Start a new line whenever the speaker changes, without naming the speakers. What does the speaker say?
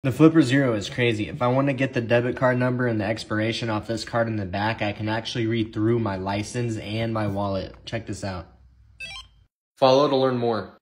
The Flipper Zero is crazy. If I want to get the debit card number and the expiration off this card in the back, I can actually read through my license and my wallet. Check this out. Follow to learn more.